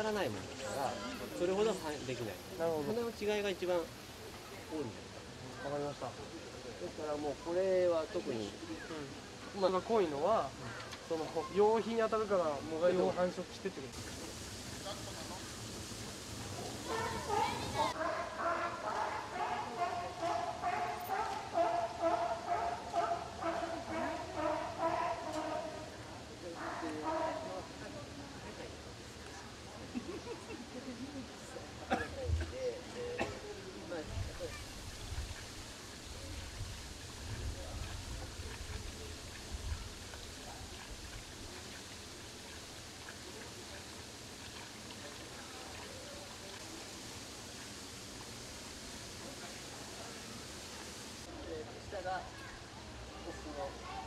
らないものだからそれほどできない。 なるほど。 花の違いが一番多いんだよ。 わかりました。 ですからもうこれは特に、 まあが濃いのは、その陽日に当たるから藻がよう繁殖してってこと。 下がオスの